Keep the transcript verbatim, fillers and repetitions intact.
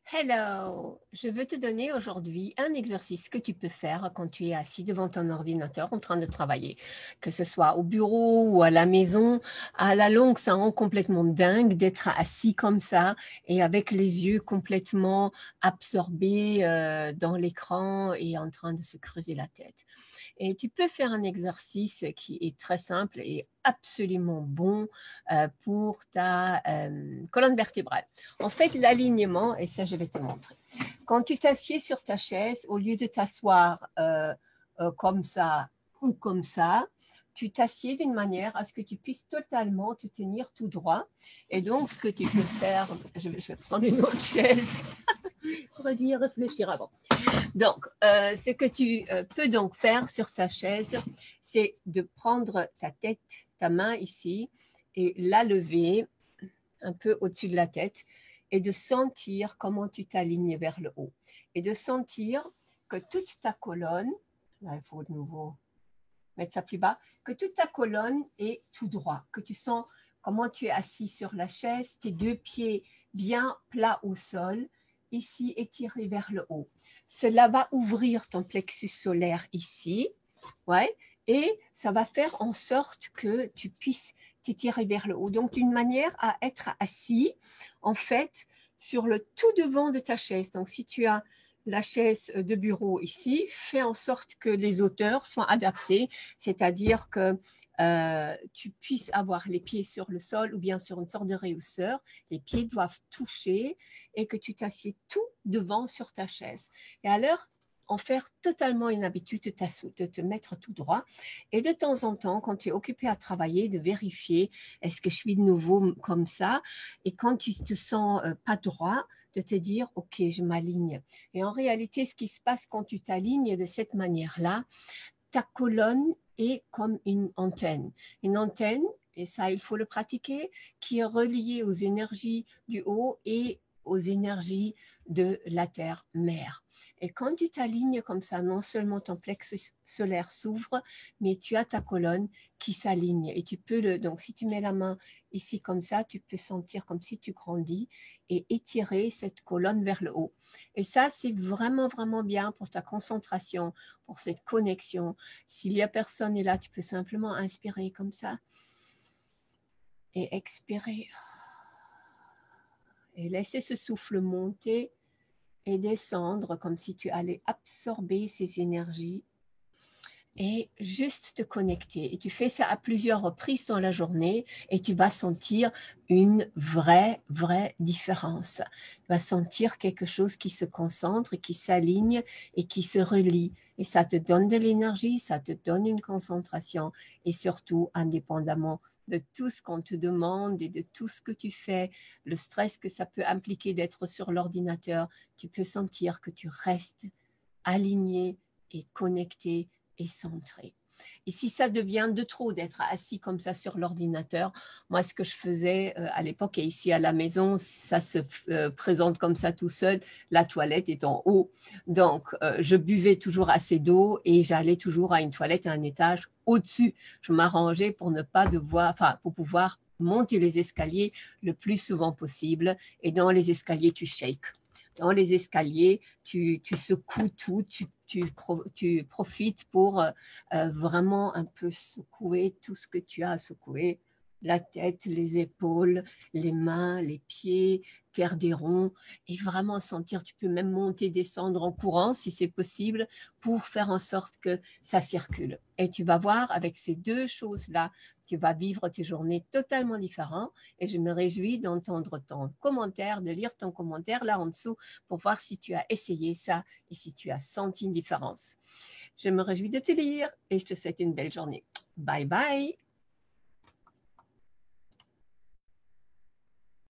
Hello, je veux te donner aujourd'hui un exercice que tu peux faire quand tu es assis devant ton ordinateur en train de travailler, que ce soit au bureau ou à la maison. À la longue, ça rend complètement dingue d'être assis comme ça et avec les yeux complètement absorbés euh, dans l'écran et en train de se creuser la tête. Et tu peux faire un exercice qui est très simple et absolument bon euh, pour ta euh, colonne vertébrale. En fait, l'alignement, et ça je vais te montrer, quand tu t'assieds sur ta chaise, au lieu de t'asseoir euh, euh, comme ça ou comme ça, tu t'assieds d'une manière à ce que tu puisses totalement te tenir tout droit. Et donc, ce que tu peux faire, je vais, je vais prendre une autre chaise pour y réfléchir avant. Donc, euh, ce que tu euh, peux donc faire sur ta chaise, c'est de prendre ta tête, ta main ici, et la lever un peu au-dessus de la tête et de sentir comment tu t'alignes vers le haut. Et de sentir que toute ta colonne, là il faut de nouveau mettre ça plus bas, que toute ta colonne est tout droit, que tu sens comment tu es assis sur la chaise, tes deux pieds bien plats au sol, ici étirés vers le haut. Cela va ouvrir ton plexus solaire ici, ouais, et ça va faire en sorte que tu puisses t'étirer vers le haut. Donc, d'une manière à être assis, en fait, sur le tout devant de ta chaise. Donc, si tu as la chaise de bureau ici, fais en sorte que les hauteurs soient adaptées, c'est-à-dire que euh, tu puisses avoir les pieds sur le sol ou bien sur une sorte de réhausseur, les pieds doivent toucher et que tu t'assieds tout devant sur ta chaise. Et alors, en faire totalement une habitude de, de te mettre tout droit et de temps en temps, quand tu es occupé à travailler, de vérifier est-ce que je suis de nouveau comme ça et quand tu te sens euh, pas droit, de te dire ok, je m'aligne. Et en réalité, ce qui se passe quand tu t'alignes de cette manière-là, ta colonne est comme une antenne. Une antenne, et ça il faut le pratiquer, qui est reliée aux énergies du haut et aux énergies de la terre-mère. Et quand tu t'alignes comme ça, non seulement ton plexus solaire s'ouvre, mais tu as ta colonne qui s'aligne. Et tu peux le, donc si tu mets la main ici comme ça, tu peux sentir comme si tu grandis et étirer cette colonne vers le haut. Et ça, c'est vraiment, vraiment bien pour ta concentration, pour cette connexion. S'il y a personne et là, tu peux simplement inspirer comme ça et expirer. Et laisser ce souffle monter et descendre comme si tu allais absorber ces énergies et juste te connecter. Et tu fais ça à plusieurs reprises dans la journée et tu vas sentir une vraie, vraie différence. Tu vas sentir quelque chose qui se concentre, qui s'aligne et qui se relie. Et ça te donne de l'énergie, ça te donne une concentration et surtout, indépendamment de tout ce qu'on te demande et de tout ce que tu fais, le stress que ça peut impliquer d'être sur l'ordinateur, tu peux sentir que tu restes aligné et connecté et centré. Et si ça devient de trop d'être assis comme ça sur l'ordinateur, moi ce que je faisais euh, à l'époque et ici à la maison, ça se euh, présente comme ça tout seul, la toilette est en haut. Donc euh, je buvais toujours assez d'eau et j'allais toujours à une toilette à un étage au-dessus. Je m'arrangeais pour ne pas devoir, enfin pour pouvoir monter les escaliers le plus souvent possible. Et dans les escaliers, tu shakes. Dans les escaliers, tu, tu secoues tout, tu, tu, pro, tu profites pour euh, vraiment un peu secouer tout ce que tu as à secouer, la tête, les épaules, les mains, les pieds, faire des ronds et vraiment sentir, tu peux même monter, descendre en courant si c'est possible pour faire en sorte que ça circule. Et tu vas voir avec ces deux choses-là, tu vas vivre tes journées totalement différentes et je me réjouis d'entendre ton commentaire, de lire ton commentaire là en dessous pour voir si tu as essayé ça et si tu as senti une différence. Je me réjouis de te lire et je te souhaite une belle journée. Bye bye.